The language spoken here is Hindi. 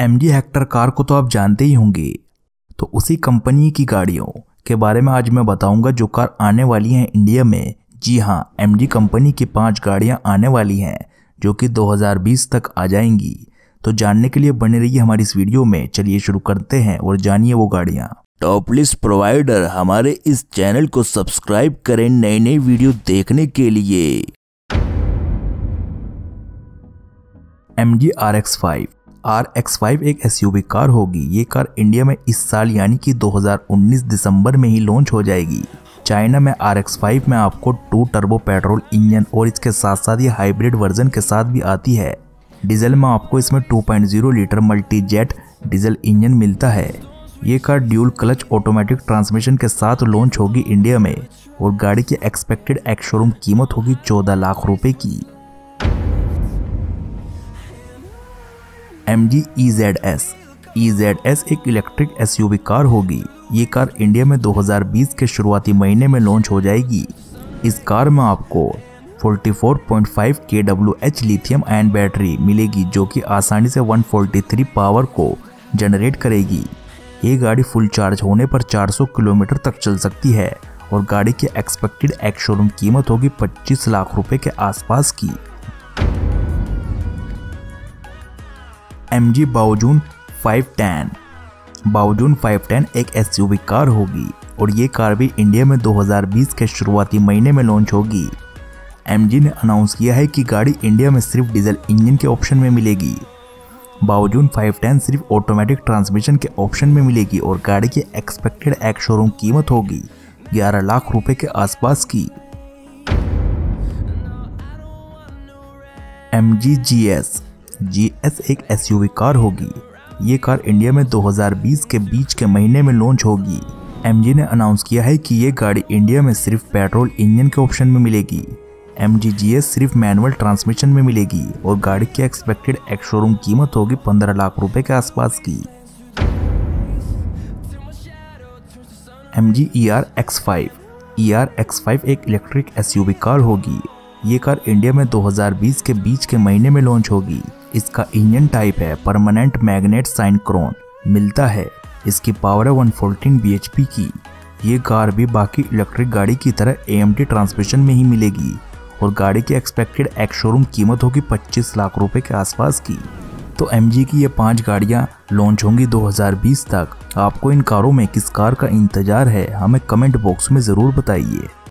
MG हेक्टर कार को तो आप जानते ही होंगे, तो उसी कंपनी की गाड़ियों के बारे में आज मैं बताऊंगा जो कार आने वाली हैं इंडिया में। जी हाँ, MG कंपनी की 5 गाड़ियां आने वाली हैं जो कि 2020 तक आ जाएंगी। तो जानने के लिए बने रहिए हमारी इस वीडियो में। चलिए शुरू करते हैं और जानिए वो गाड़ियां। टॉप लिस्ट प्रोवाइडर हमारे इस चैनल को सब्सक्राइब करें नई नई वीडियो देखने के लिए। MG RX5 एक SUV कार होगी। ये कार इंडिया में इस साल यानी कि 2019 दिसंबर में ही लॉन्च हो जाएगी। चाइना में RX5 में आपको 2 टर्बो पेट्रोल इंजन और इसके साथ साथ ये हाइब्रिड वर्जन के साथ भी आती है। डीजल में आपको इसमें 2.0 litre multi jet diesel engine मिलता है। ये car dual clutch automatic transmission के साथ लॉन्च होगी इंडिया में और गाड़ी की एक्सपेक्टेड एक्स शोरूम कीमत होगी 14 लाख रुपए की। MG EZS एक इलेक्ट्रिक SUV कार होगी। ये कार इंडिया में 2020 के शुरुआती महीने में लॉन्च हो जाएगी। इस कार में आपको 44.5 kWh लिथियम आयन बैटरी मिलेगी जो कि आसानी से 143 पावर को जनरेट करेगी। ये गाड़ी फुल चार्ज होने पर 400 किलोमीटर तक चल सकती है और गाड़ी की एक्सपेक्टेड एक्स शोरूम कीमत होगी 25 लाख रुपए के आसपास की। MG बाओजून 510 एक SUV कार होगी और ये कार भी इंडिया में 2020 के शुरुआती महीने में लॉन्च होगी। MG ने अनाउंस किया है कि गाड़ी इंडिया में सिर्फ डीजल इंजन के ऑप्शन में मिलेगी। बाओजून 510 सिर्फ ऑटोमेटिक ट्रांसमिशन के ऑप्शन में मिलेगी और गाड़ी की एक्सपेक्टेड एक्स शोरूम कीमत होगी 11 लाख रुपए के आसपास की। MG GS एक SUV कार होगी। ये कार इंडिया में 2020 के बीच के महीने में लॉन्च होगी। MG ने अनाउंस किया है कि ये गाड़ी इंडिया में सिर्फ पेट्रोल इंजन के ऑप्शन में मिलेगी। MG GS सिर्फ मैनुअल ट्रांसमिशन में मिलेगी और गाड़ी की एक्सपेक्टेड एक्स शोरूम कीमत होगी 15 लाख रुपए के आसपास की। MG ERX5 एक इलेक्ट्रिक SUV कार होगी। ये कार इंडिया में 2020 के बीच के महीने में लॉन्च होगी। इसका इंजन टाइप है परमानेंट मैग्नेट साइनक्रोन मिलता है। इसकी पावर है 114 bhp की। ये कार भी बाकी इलेक्ट्रिक गाड़ी की तरह AMT ट्रांसमिशन में ही मिलेगी और गाड़ी की एक्सपेक्टेड एक्स शोरूम कीमत होगी 25 लाख रुपए के आसपास की। तो MG की ये 5 गाड़ियां लॉन्च होंगी 2020 तक। आपको इन कारों में किस कार का इंतजार है हमें कमेंट बॉक्स में ज़रूर बताइए।